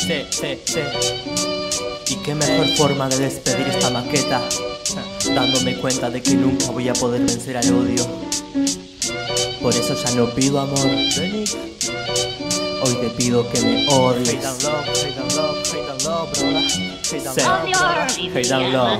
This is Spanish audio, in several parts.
Y qué mejor forma de despedir esta maqueta, dándome cuenta de que nunca voy a poder vencer al odio. Por eso ya no pido amor, hoy te pido que me odies. Hate and love.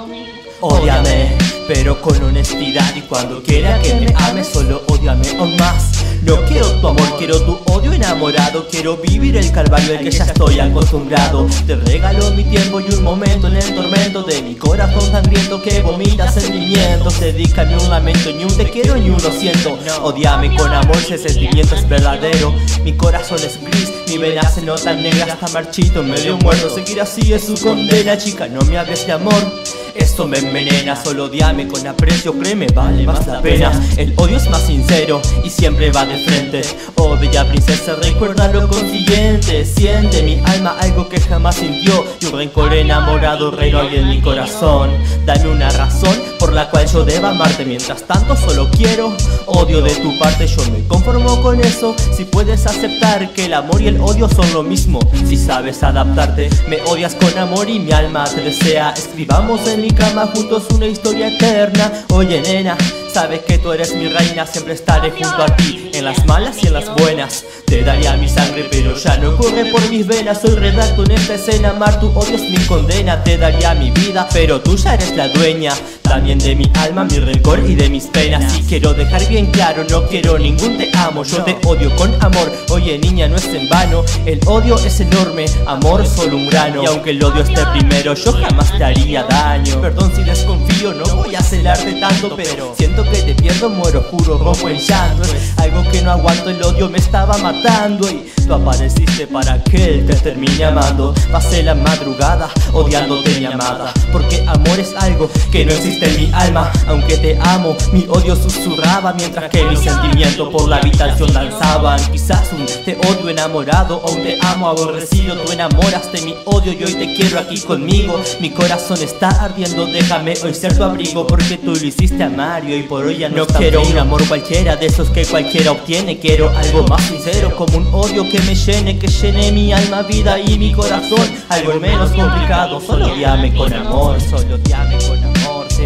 Ódiame, pero con honestidad, y cuando quiera que me ames, solo ódiame aún más. No quiero tu amor, quiero tu odio enamorado. Quiero vivir el calvario al que ya estoy acostumbrado. Te regalo mi tiempo y un momento en el tormento de mi corazón sangriento que vomita sentimientos. Dedícame un lamento, ni un te quiero ni un lo siento. Ódiame con amor si el sentimiento es verdadero. Mi corazón es gris, mi vena se nota negra, hasta marchito, medio muerto. Seguir así es su condena, chica, no me hables de amor. Esto me envenena, solo odiame con aprecio, créeme, vale más la pena. El odio es más sincero y siempre va de frente. Oh bella princesa, recuerda lo consiguiente. Siente mi alma algo que jamás sintió, y un rencor enamorado reino hay en mi corazón. Dame una razón por la cual yo deba amarte. Mientras tanto solo quiero odio de tu parte. Yo me conformo con eso, si puedes aceptar que el amor y el odio son lo mismo. Si sabes adaptarte, me odias con amor y mi alma te desea. Escribamos en mi cama juntos una historia eterna. Oye nena, sabes que tú eres mi reina, siempre estaré junto a ti, en las malas y en las buenas. Te daría mi sangre pero ya no corre por mis venas. Soy redacto en esta escena, amar tu odio es mi condena. Te daría mi vida pero tú ya eres la dueña, también de mi alma, mi rencor y de mis penas. Y quiero dejar bien claro, no quiero ningún te amo, yo te odio con amor. Oye niña, no es en vano, el odio es enorme, amor solo un grano. Y aunque el odio esté primero, yo jamás te haría daño. Perdón si desconfío, no voy a celarte tanto, pero siento que te pierdo, muero, juro, rompo en llanto. Es algo que no aguanto, el odio me estaba matando. Y tú apareciste para que él te termine amando. Pasé la madrugada odiándote mi amada, porque amor es algo que no existe en mi alma. Aunque te amo, mi odio susurraba, mientras que mis sentimientos por la habitación danzaban. Quizás un te odio enamorado o un te amo aborrecido. Tú enamoraste mi odio y hoy te quiero aquí conmigo. Mi corazón está ardiendo, déjame hoy ser tu abrigo, porque tú lo hiciste a Mario y por hoy ya no quiero un amor cualquiera, de esos que cualquiera obtiene. Quiero algo más sincero, como un odio que me llene, que llene mi alma, vida y mi corazón. Algo menos complicado, solo odiame con amor, solo odiame con amor, sí.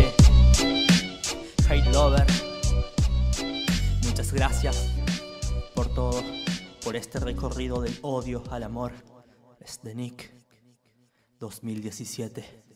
Hate Lover, muchas gracias por todo, por este recorrido del odio al amor. Es de Nick 2017.